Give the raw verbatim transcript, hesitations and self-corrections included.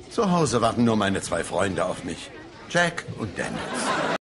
Zu Hause warten nur meine zwei Freunde auf mich. Jack und Dennis.